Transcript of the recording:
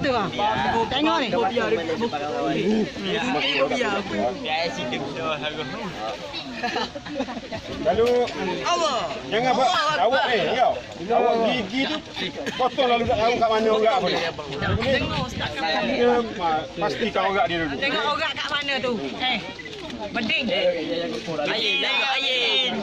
tu ah? Tengok ni. Lalu jangan buat awak ni kau. Awak gigi tu potong lalu kat mana orang apa ni. Pastikan orang dia dulu. Tengok orang kat mana tu. Beding. Ayin.